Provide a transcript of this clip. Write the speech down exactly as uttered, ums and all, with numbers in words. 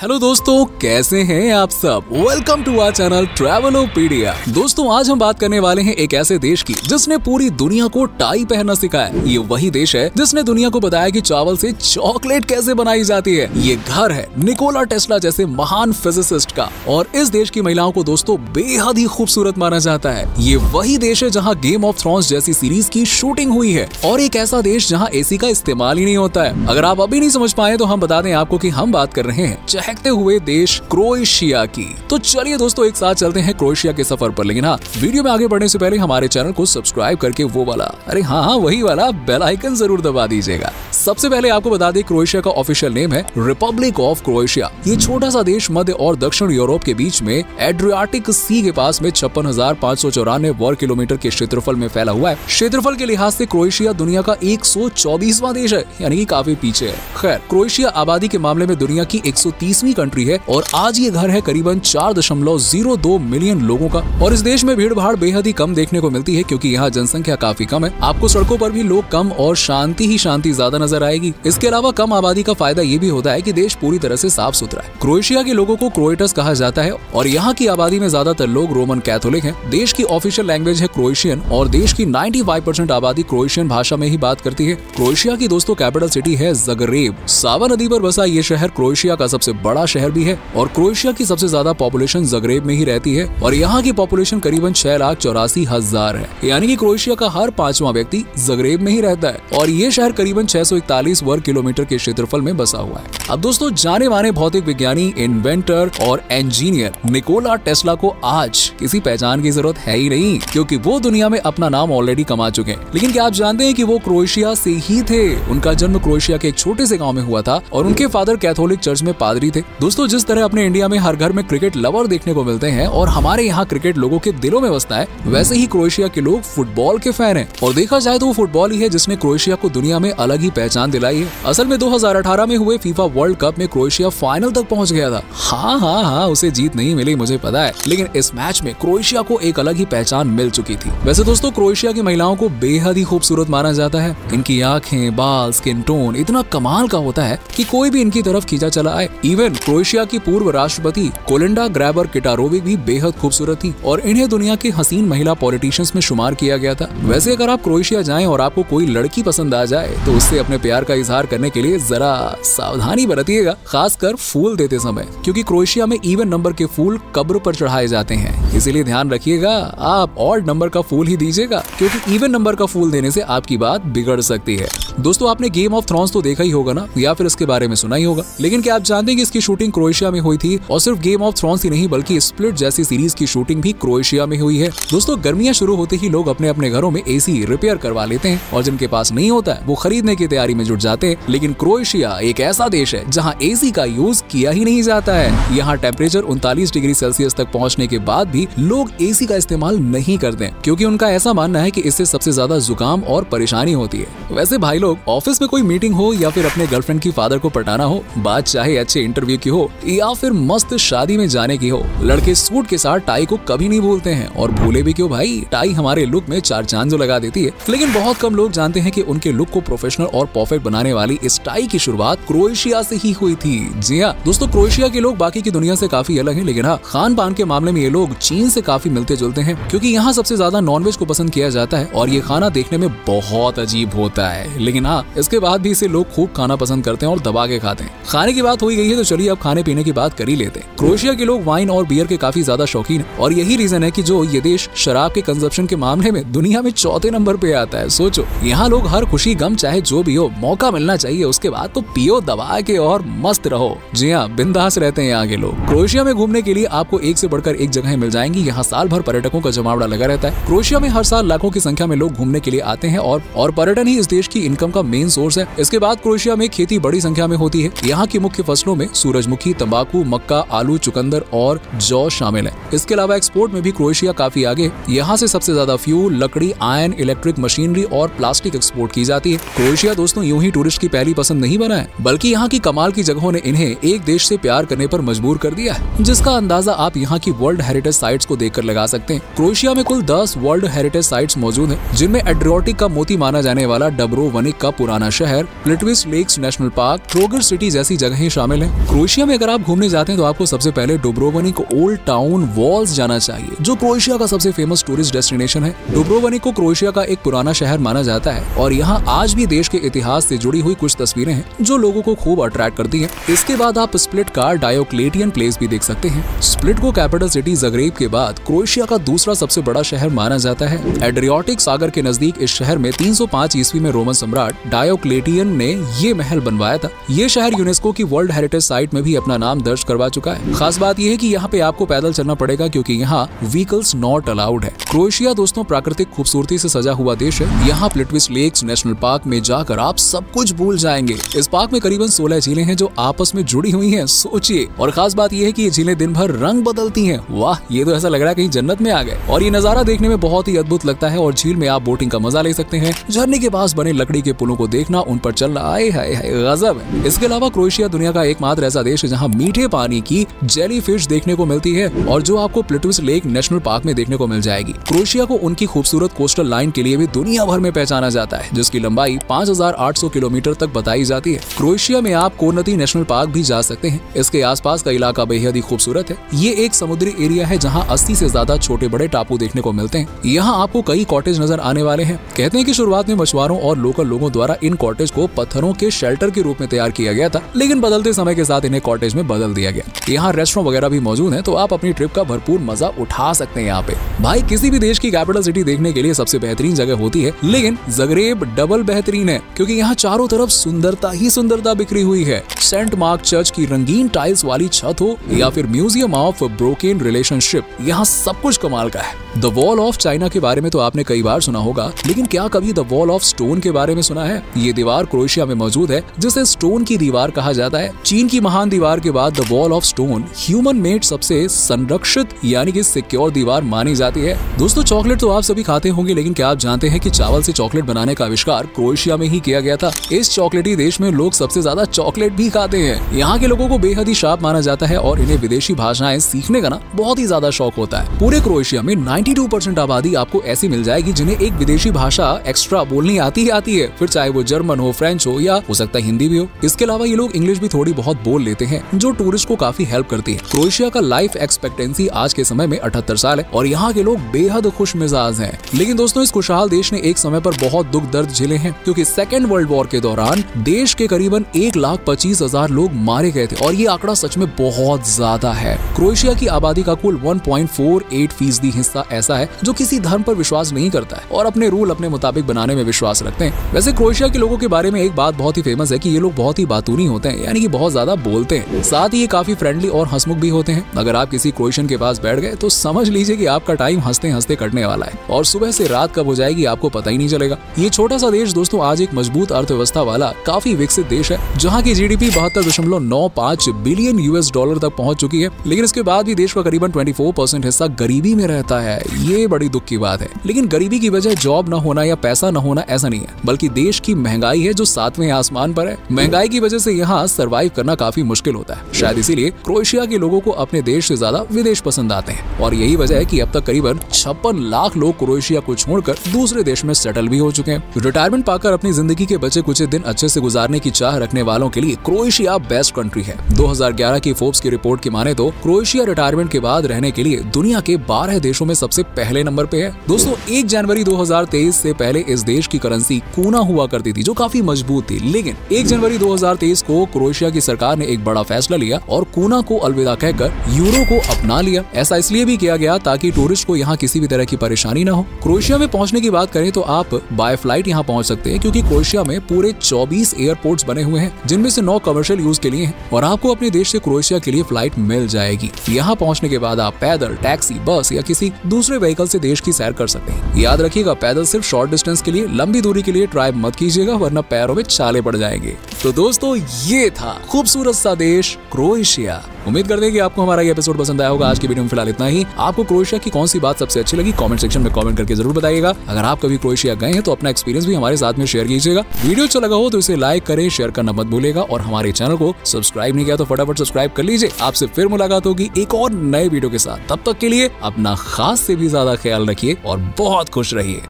Hello दोस्तों, कैसे हैं आप सब। Welcome to our channel Travelopedia. दोस्तों, आज हम बात करने वाले हैं एक ऐसे देश की जिसने पूरी दुनिया को टाई पहनना सिखाया। ये वही देश है जिसने दुनिया को बताया कि चावल से चॉकलेट कैसे बनाई जाती है। ये घर है निकोला टेस्ला जैसे महान फिजिसिस्ट का, और इस देश की महिलाओं को दोस्तों बेहद ही खूबसूरत माना जाता है। ये वही देश है जहाँ गेम ऑफ थ्रोन्स जैसी सीरीज की शूटिंग हुई है, और एक ऐसा देश जहाँ एसी का इस्तेमाल ही नहीं होता है। अगर आप अभी नहीं समझ पाए तो हम बता दें आपको कि हम बात कर रहे हैं चहकते हुए देश क्रोएशिया की। तो चलिए दोस्तों, एक साथ चलते हैं क्रोएशिया के सफर पर। लेकिन हाँ, वीडियो में आगे बढ़ने से पहले हमारे चैनल को सब्सक्राइब करके वो वाला, अरे हाँ हाँ वही वाला बेल आइकन जरूर दबा दीजिएगा। सबसे पहले आपको बता दें, क्रोएशिया का ऑफिशियल नेम है रिपब्लिक ऑफ क्रोएशिया। ये छोटा सा देश मध्य और दक्षिण यूरोप के बीच में एड्रियाटिक सी के पास में छप्पन हजार पाँच सौ चौरानवे वर्ग किलोमीटर के क्षेत्रफल में फैला हुआ है। क्षेत्रफल के लिहाज से क्रोएशिया दुनिया का एक सौ चौबीसवां देश है, यानी कि काफी पीछे है। खैर, क्रोएशिया आबादी के मामले में दुनिया की एक सौ तीसवीं कंट्री है, और आज ये घर है करीबन चार दशमलव जीरो दो मिलियन लोगों का। और इस देश में भीड़ भाड़ बेहद ही कम देखने को मिलती है, क्योंकि यहाँ जनसंख्या काफी कम है। आपको सड़कों पर भी लोग कम और शांति ही शांति ज्यादा नजर आएगी। इसके अलावा कम आबादी का फायदा ये भी होता है कि देश पूरी तरह से साफ सुथरा है। क्रोएशिया के लोगों को क्रोएटस कहा जाता है, और यहाँ की आबादी में ज्यादातर लोग रोमन कैथोलिक हैं। देश की ऑफिशियल लैंग्वेज है क्रोएशियन, और देश की पचानवे परसेंट आबादी क्रोएशियन भाषा में ही बात करती है। क्रोएशिया की दोस्तों कैपिटल सिटी है ज़ग्रेब। सावा नदी पर बसा ये शहर क्रोएशिया का सबसे बड़ा शहर भी है, और क्रोएशिया की सबसे ज्यादा पॉपुलेशन ज़ग्रेब में ही रहती है, और यहाँ की पॉपुलेशन करीबन छह लाख चौरासी हजार है, यानी कि क्रोएशिया का हर पांचवा व्यक्ति ज़ग्रेब में ही रहता है। और ये शहर करीबन छह सौ इकतालीस वर्ग किलोमीटर के क्षेत्रफल में बसा हुआ है। अब दोस्तों, जाने माने भौतिक विज्ञानी, इन्वेंटर और इंजीनियर निकोला टेस्ला को आज किसी पहचान की जरूरत है ही नहीं, क्योंकि वो दुनिया में अपना नाम ऑलरेडी कमा चुके हैं। लेकिन क्या आप जानते हैं कि वो क्रोएशिया से ही थे। उनका जन्म क्रोएशिया के एक छोटे से गाँव में हुआ था, और उनके फादर कैथोलिक चर्च में पादरी थे। दोस्तों, जिस तरह अपने इंडिया में हर घर में क्रिकेट लवर देखने को मिलते हैं, और हमारे यहाँ क्रिकेट लोगों के दिलों में बसता है, वैसे ही क्रोएशिया के लोग फुटबॉल के फैन हैं। और देखा जाए तो वो फुटबॉल ही है जिसने क्रोएशिया को दुनिया में अलग ही पहचान दिलाई है। असल में दो हज़ार अठारह में हुए फीफा वर्ल्ड कप में क्रोएशिया फाइनल तक पहुंच गया था। हाँ हाँ हाँ उसे जीत नहीं मिली, मुझे पता है, लेकिन इस मैच में क्रोएशिया को एक अलग ही पहचान मिल चुकी थी। वैसे दोस्तों, क्रोएशिया की महिलाओं को बेहद ही खूबसूरत माना जाता है। इनकी आंखें, बाल, स्किन टोन इतना कमाल का होता है कि कोई भी इनकी तरफ खींचा चला आए। इवन क्रोएशिया की पूर्व राष्ट्रपति कोलिंडा ग्रैबर किटारोविक भी बेहद खूबसूरत थी, और इन्हें दुनिया की हसीन महिला पॉलिटिशियंस में शुमार किया गया था। वैसे अगर आप क्रोएशिया जाएं और आपको कोई लड़की पसंद आ जाए तो उससे अपने प्यार का इजहार करने के लिए जरा सावधानी बरतिएगा, खासकर फूल देते समय, क्योंकि क्रोएशिया में इवन नंबर के फूल कब्र पर चढ़ाए जाते हैं। इसीलिए ध्यान रखिएगा, आप ऑड नंबर का फूल ही दीजिएगा, क्योंकि इवन नंबर का फूल देने से आपकी बात बिगड़ सकती है। दोस्तों, आपने गेम ऑफ थ्रोन्स तो देखा ही होगा ना, या फिर इसके बारे में सुना ही होगा। लेकिन क्या आप जानते हैं कि इसकी शूटिंग क्रोएशिया में हुई थी? और सिर्फ गेम ऑफ थ्रोन्स ही नहीं, बल्कि स्प्लिट जैसी सीरीज की शूटिंग भी क्रोएशिया में हुई है। दोस्तों, गर्मियां शुरू होते ही लोग अपने अपने घरों में एसी रिपेयर करवा लेते हैं, और जिनके पास नहीं होता है वो खरीदने की तैयारी में जुट जाते हैं। लेकिन क्रोएशिया एक ऐसा देश है जहाँ एसी का यूज किया ही नहीं जाता है। यहाँ टेम्परेचर उनतालीस डिग्री सेल्सियस तक पहुँचने के बाद भी लोग एसी का इस्तेमाल नहीं करते, क्योंकि उनका ऐसा मानना है कि इससे सबसे ज्यादा जुकाम और परेशानी होती है। वैसे भाई लोग, ऑफिस में कोई मीटिंग हो या फिर अपने गर्लफ्रेंड की फादर को पटाना हो, बात चाहे अच्छे इंटरव्यू की हो या फिर मस्त शादी में जाने की हो, लड़के सूट के साथ टाई को कभी नहीं भूलते हैं। और भूले भी क्यों भाई, टाई हमारे लुक में चार चांद जो लगा देती है। लेकिन बहुत कम लोग जानते हैं कि उनके लुक को प्रोफेशनल और परफेक्ट बनाने वाली इस टाई की शुरुआत क्रोएशिया से ही हुई थी। जी हाँ दोस्तों, क्रोएशिया के लोग बाकी की दुनिया से काफी अलग हैं, लेकिन हाँ, खान पान के मामले में ये लोग चीन से काफी मिलते जुलते हैं, क्योंकि यहाँ सबसे ज्यादा नॉनवेज को पसंद किया जाता है, और ये खाना देखने में बहुत अजीब होता है। लेकिन हाँ, इसके बाद भी इसे लोग खूब खाना पसंद करते हैं और दबा के खाते हैं। खाने की बात हो गई है तो चलिए अब खाने पीने की बात कर ही लेते हैं। क्रोएशिया के लोग वाइन और बियर के काफी ज्यादा शौकीन है, और यही रीजन है कि जो ये देश शराब के कंजप्शन के मामले में दुनिया में चौथे नंबर पे आता है। सोचो, यहाँ लोग हर खुशी गम चाहे जो भी हो, मौका मिलना चाहिए, उसके बाद तो पियो दबा के और मस्त रहो। जी हाँ, बिंदास रहते हैं यहाँ के लोग। क्रोएशिया में घूमने के लिए आपको एक से बढ़कर एक जगह मिल जाएंगी। यहाँ साल भर पर्यटकों का जमावड़ा लगा रहता है। क्रोएशिया में हर साल लाखों की संख्या में लोग घूमने के लिए आते हैं, और और पर्यटन ही इस देश की इनकम का मेन सोर्स है। इसके बाद क्रोएशिया में खेती बड़ी संख्या में होती है। यहाँ की मुख्य फसलों में सूरजमुखी, तंबाकू, मक्का, आलू, चुकंदर और जौ शामिल है। इसके अलावा एक्सपोर्ट में भी क्रोएशिया काफी आगे। यहाँ से सबसे ज्यादा फ्यूल, लकड़ी, आयन, इलेक्ट्रिक मशीनरी और प्लास्टिक एक्सपोर्ट की जाती है। क्रोएशिया दोस्तों यूं ही टूरिस्ट की पहली पसंद नहीं बना है, बल्कि यहाँ की कमाल की जगहों ने इन्हें एक देश से प्यार करने पर मजबूर कर दिया है, जिसका अंदाजा आप यहाँ की वर्ल्ड हेरिटेज साइट्स को देखकर लगा सकते हैं। क्रोएशिया में कुल दस वर्ल्ड हेरिटेज साइट्स मौजूद हैं, जिनमें एड्रियाटिक का मोती माना जाने वाला डब्रोवनिक का पुराना शहर, Plitvice lakes national park, Trogir city जैसी जगहें शामिल हैं। क्रोएशिया में अगर आप घूमने जाते हैं तो आपको सबसे पहले डुब्रोवनिक ओल्ड टाउन वॉल्स जाना चाहिए, जो क्रोएशिया का सबसे फेमस टूरिस्ट डेस्टिनेशन है। डुब्रोवनिक को क्रोएशिया का एक पुराना शहर माना जाता है और यहाँ आज भी देश के इतिहास से जुड़ी हुई कुछ तस्वीरें हैं जो लोगों को खूब अट्रैक्ट करती हैं। इसके बाद आप स्प्लिट का डायोक्लेटियन प्लेस भी देख सकते हैं। स्प्लिट को कैपिटल सिटी ज़ग्रेब के बाद क्रोएशिया का दूसरा सबसे बड़ा शहर माना जाता है। एड्रियाटिक सागर के नजदीक इस शहर में तीन सौ पाँच ईस्वी में रोमन सम्राट डायोक्लेटियन ने ये महल बनवाया था। ये शहर यूनेस्को की वर्ल्ड हेरिटेज साइट में भी अपना नाम दर्ज करवा चुका है। खास बात यह है कि यहाँ पे आपको पैदल चलना पड़ेगा क्योंकि यहाँ व्हीकल्स नॉट अलाउड है। क्रोएशिया दोस्तों प्राकृतिक खूबसूरती से सजा हुआ देश है। यहाँ प्लिट्विस लेक्स नेशनल पार्क में जाकर आप सब कुछ भूल जाएंगे। इस पार्क में करीबन सोलह झीलें हैं जो आपस में जुड़ी हुई हैं, सोचिए। और खास बात यह है कि ये झीलें दिन भर रंग बदलती हैं। वाह, ये तो ऐसा लग रहा है कहीं जन्नत में आ गए। और ये नजारा देखने में बहुत ही अद्भुत लगता है और झील में आप बोटिंग का मजा ले सकते हैं। झरने के पास बने लकड़ी के पुलों को देखना, उन पर चलना, आए हाय हाय गजब है। इसके अलावा क्रोएशिया दुनिया का एकमात्र ऐसा देश है जहाँ मीठे पानी की जेली फिश देखने को मिलती है और जो आपको प्लिट्विस लेक नेशनल पार्क में देखने को मिल जाएगी। क्रोएशिया को उनकी खूबसूरत कोस्टल लाइन के लिए भी दुनिया भर में पहचाना जाता है, जिसकी लंबाई पाँच हजार आठ सौ किलोमीटर तक बताई जाती है। क्रोएशिया में आप कोर्नती नेशनल पार्क भी जा सकते हैं। इसके आसपास का इलाका बेहद ही खूबसूरत है। ये एक समुद्री एरिया है जहाँ अस्सी से ज्यादा छोटे बड़े टापू देखने को मिलते हैं। यहाँ आपको कई कॉटेज नजर आने वाले हैं। कहते हैं कि शुरुआत में मछुआरों और लोकल लोगों द्वारा इन कॉटेज को पत्थरों के शेल्टर के रूप में तैयार किया गया था, लेकिन बदलते समय के साथ इन्हें कॉटेज में बदल दिया गया। यहाँ रेस्टोरेंट वगैरह भी मौजूद है, तो आप अपनी ट्रिप का भरपूर मजा उठा सकते हैं। यहाँ पे भाई किसी भी देश की कैपिटल सिटी देखने के लिए सबसे बेहतरीन जगह होती है, लेकिन ज़ग्रेब डबल बेहतरीन है क्योंकि यहाँ चारों तरफ सुंदरता ही सुंदरता बिखरी हुई है। सेंट मार्क चर्च की रंगीन टाइल्स वाली छत हो या फिर म्यूजियम ऑफ ब्रोकन रिलेशनशिप, यहाँ सब कुछ कमाल का है। द वॉल ऑफ चाइना के बारे में तो आपने कई बार सुना होगा, लेकिन क्या कभी द वॉल ऑफ स्टोन के बारे में सुना है? ये दीवार क्रोएशिया में मौजूद है जिसे स्टोन की दीवार कहा जाता है। चीन की महान दीवार के बाद the wall of stone human made सबसे संरक्षित यानी कि सिक्योर दीवार मानी जाती है। दोस्तों चॉकलेट तो आप सभी खाते होंगे, लेकिन क्या आप जानते हैं कि चावल से चॉकलेट बनाने का आविष्कार क्रोएशिया में ही किया गया था। इस चॉकलेटी देश में लोग सबसे ज्यादा चॉकलेट भी खाते हैं। यहाँ के लोगों को बेहद ही शार्प माना जाता है और इन्हें विदेशी भाषाएं सीखने का ना बहुत ही ज्यादा शौक होता है। पूरे क्रोएशिया में बानवे परसेंट आबादी आपको ऐसी मिल जाएगी जिन्हें एक विदेशी भाषा एक्स्ट्रा बोलनी आती ही आती है, फिर चाहे वो जर्मन हो, फ्रेंच हो या हो सकता है हिंदी भी हो। इसके अलावा ये लोग इंग्लिश भी थोड़ी बहुत बोल लेते हैं, जो टूरिस्ट को काफी हेल्प करती है। क्रोएशिया का लाइफ एक्सपेक्टेंसी आज के समय में अठहत्तर साल है और यहाँ के लोग बेहद खुश मिजाज हैं। लेकिन दोस्तों इस खुशहाल देश ने एक समय पर बहुत दुख दर्द झेले हैं, क्योंकि सेकेंड वर्ल्ड वॉर के दौरान देश के करीबन एक लाख पच्चीस हजार लोग मारे गए थे और ये आंकड़ा सच में बहुत ज्यादा है। क्रोएशिया की आबादी का कुल एक पॉइंट चार आठ फीसदी हिस्सा ऐसा है जो किसी धर्म पर विश्वास नहीं करता है और अपने रूल अपने मुताबिक बनाने में विश्वास रखते हैं। वैसे क्रोएशिया के लोगों के बारे में एक बात बहुत ही फेमस है कि ये लोग बहुत ही बातूनी होते हैं, यानी कि बहुत ज्यादा बोलते हैं। साथ ही ये काफी फ्रेंडली और हंसमुख भी होते हैं। अगर आप किसी क्रोएशियन के पास बैठ गए तो समझ लीजिए कि आपका टाइम हंसते हंसते कटने वाला है और सुबह से रात कब हो जाएगी आपको पता ही नहीं चलेगा। ये छोटा सा देश दोस्तों आज एक मजबूत अर्थव्यवस्था वाला काफी विकसित देश है, जहाँ की जीडीपी बहत्तर दशमलव नौ पाँच बिलियन यूएस डॉलर तक पहुंच चुकी है। लेकिन इसके बाद भी देश का करीबन चौबीस परसेंट हिस्सा गरीबी में रहता है। ये बड़ी दुख की बात है। लेकिन गरीबी की वजह जॉब न होना या पैसा न होना ऐसा नहीं है, बल्कि देश की महंगाई है जो सातवें आसमान पर है। महंगाई की वजह से यहाँ सरवाइव करना काफी मुश्किल होता है। शायद इसीलिए क्रोएशिया के लोगों को अपने देश से ज्यादा विदेश पसंद आते हैं और यही वजह है कि अब तक करीबन छप्पन लाख लोग क्रोएशिया को छोड़कर दूसरे देश में सेटल भी हो चुके हैं। रिटायरमेंट पाकर अपनी जिंदगी के बचे कुछ दिन अच्छे से गुजारने की चाह रखने वालों के लिए क्रोएशिया बेस्ट कंट्री है। दो हज़ार ग्यारह की फोर्ब्स की रिपोर्ट की माने तो क्रोएशिया रिटायरमेंट के बाद रहने के लिए दुनिया के बारह देशों में सबसे पहले नंबर पे है। दोस्तों एक जनवरी दो हज़ार तेईस से पहले इस देश की करेंसी कूना हुआ करती थी जो काफी मजबूत थी, लेकिन एक जनवरी दो हज़ार तेईस को क्रोएशिया की सरकार ने एक बड़ा फैसला लिया और कूना को अलविदा कहकर यूरो को अपना लिया। ऐसा इसलिए भी किया गया ताकि टूरिस्ट को यहाँ किसी भी तरह की परेशानी न हो। क्रोएशिया में पहुंचने की बात करें तो आप बाय फ्लाइट यहाँ पहुंच सकते हैं, क्योंकि क्रोएशिया में पूरे चौबीस एयरपोर्ट्स बने हुए हैं, जिनमें से नौ कमर्शियल यूज के लिए हैं और आपको अपने देश से क्रोएशिया के लिए फ्लाइट मिल जाएगी। यहाँ पहुंचने के बाद आप पैदल, टैक्सी, बस या किसी दूसरे व्हीकल से देश की सैर कर सकते हैं। याद रखिएगा पैदल सिर्फ शॉर्ट डिस्टेंस के लिए, लंबी दूरी के लिए ट्राई मत कीजिएगा वरना पैरों में छाले पड़ जाएंगे। तो दोस्तों ये था खूबसूरत सा देश क्रोएशिया। उम्मीद करते हैं कि आपको हमारा ये एपिसोड पसंद आया होगा। आज की वीडियो में फिलहाल इतना ही। आपको क्रोएशिया की कौन सी बात सबसे अच्छी लगी कमेंट सेक्शन में कमेंट करके जरूर बताइएगा। अगर आप कभी क्रोएशिया गए हैं तो अपना एक्सपीरियंस भी हमारे साथ में शेयर कीजिएगा। वीडियो अच्छा लगा हो तो इसे लाइक करें, शेयर करना मत भूलिएगा और हमारे चैनल को सब्सक्राइब नहीं किया तो फटाफट सब्सक्राइब कर लीजिए। आपसे फिर मुलाकात होगी एक और नए वीडियो के साथ। तब तक के लिए अपना खास से भी ज्यादा ख्याल रखिए और बहुत खुश रहिए।